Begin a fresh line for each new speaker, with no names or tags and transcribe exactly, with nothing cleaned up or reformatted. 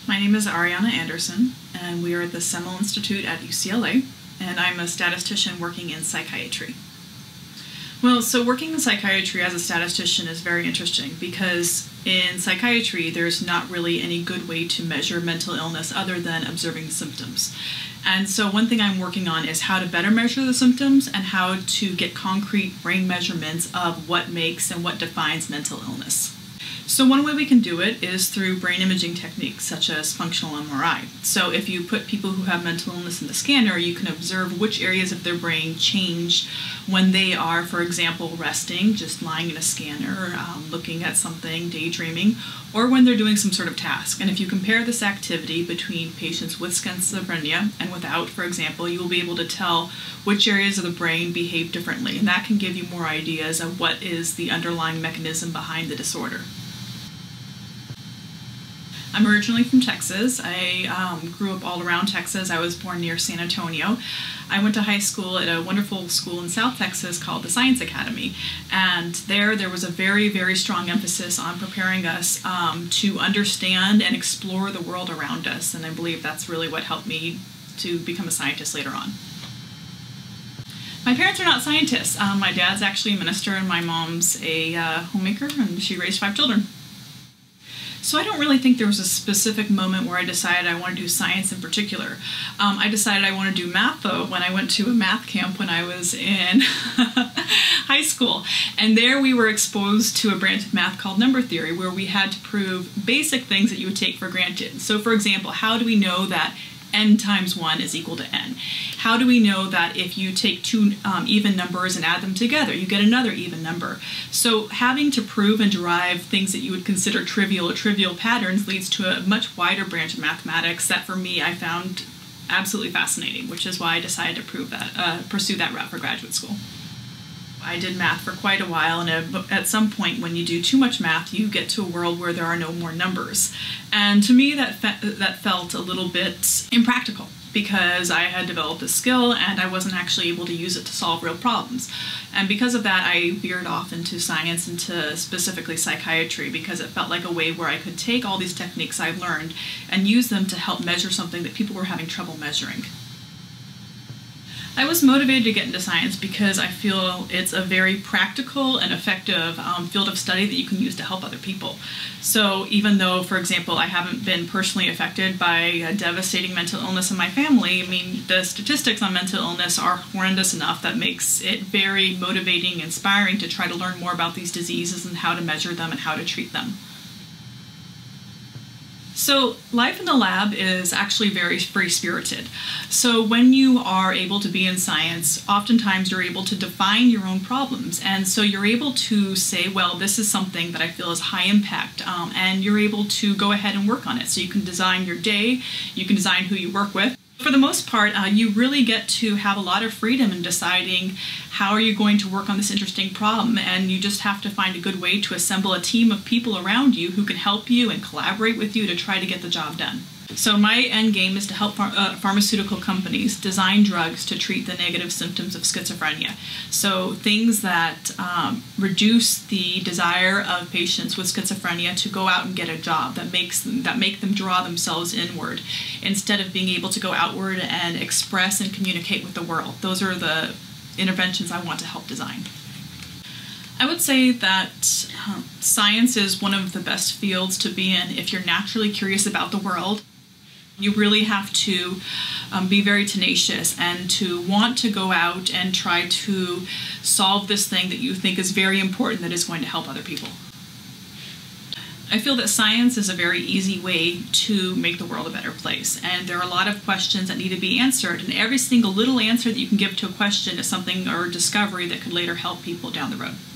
My name is Ariana Anderson, and we are at the Semel Institute at U C L A, and I'm a statistician working in psychiatry. Well, so working in psychiatry as a statistician is very interesting because in psychiatry there's not really any good way to measure mental illness other than observing the symptoms. And so one thing I'm working on is how to better measure the symptoms and how to get concrete brain measurements of what makes and what defines mental illness. So one way we can do it is through brain imaging techniques such as functional M R I. So if you put people who have mental illness in the scanner, you can observe which areas of their brain change when they are, for example, resting, just lying in a scanner, um, looking at something, daydreaming, or when they're doing some sort of task. And if you compare this activity between patients with schizophrenia and without, for example, you will be able to tell which areas of the brain behave differently. And that can give you more ideas of what is the underlying mechanism behind the disorder. I'm originally from Texas. I um, grew up all around Texas. I was born near San Antonio. I went to high school at a wonderful school in South Texas called the Science Academy. And there, there was a very, very strong emphasis on preparing us um, to understand and explore the world around us. And I believe that's really what helped me to become a scientist later on. My parents are not scientists. Um, my dad's actually a minister and my mom's a uh, homemaker, and she raised five children. So I don't really think there was a specific moment where I decided I want to do science in particular. Um, I decided I want to do math, though, when I went to a math camp when I was in high school. And there we were exposed to a branch of math called number theory, where we had to prove basic things that you would take for granted. So, for example, how do we know that n times one is equal to n? How do we know that if you take two um, even numbers and add them together, you get another even number? So having to prove and derive things that you would consider trivial or trivial patterns leads to a much wider branch of mathematics that for me I found absolutely fascinating, which is why I decided to prove that, uh, pursue that route for graduate school. I did math for quite a while, and at some point when you do too much math, you get to a world where there are no more numbers. And to me, that, fe that felt a little bit impractical because I had developed a skill and I wasn't actually able to use it to solve real problems. And because of that, I veered off into science, into specifically psychiatry, because it felt like a way where I could take all these techniques I've learned and use them to help measure something that people were having trouble measuring. I was motivated to get into science because I feel it's a very practical and effective um, field of study that you can use to help other people. So even though, for example, I haven't been personally affected by a devastating mental illness in my family, I mean, the statistics on mental illness are horrendous enough that makes it very motivating, inspiring to try to learn more about these diseases and how to measure them and how to treat them. So life in the lab is actually very free-spirited. So when you are able to be in science, oftentimes you're able to define your own problems. And so you're able to say, well, this is something that I feel is high impact, um, and you're able to go ahead and work on it. So you can design your day, you can design who you work with. For the most part, uh, you really get to have a lot of freedom in deciding how are you going to work on this interesting problem, and you just have to find a good way to assemble a team of people around you who can help you and collaborate with you to try to get the job done. So my end game is to help phar uh, pharmaceutical companies design drugs to treat the negative symptoms of schizophrenia. So things that um, reduce the desire of patients with schizophrenia to go out and get a job, that makes them, that make them draw themselves inward instead of being able to go outward and express and communicate with the world. Those are the interventions I want to help design. I would say that um, science is one of the best fields to be in if you're naturally curious about the world. You really have to um, be very tenacious and to want to go out and try to solve this thing that you think is very important that is going to help other people. I feel that science is a very easy way to make the world a better place, and there are a lot of questions that need to be answered, and every single little answer that you can give to a question is something or a discovery that could later help people down the road.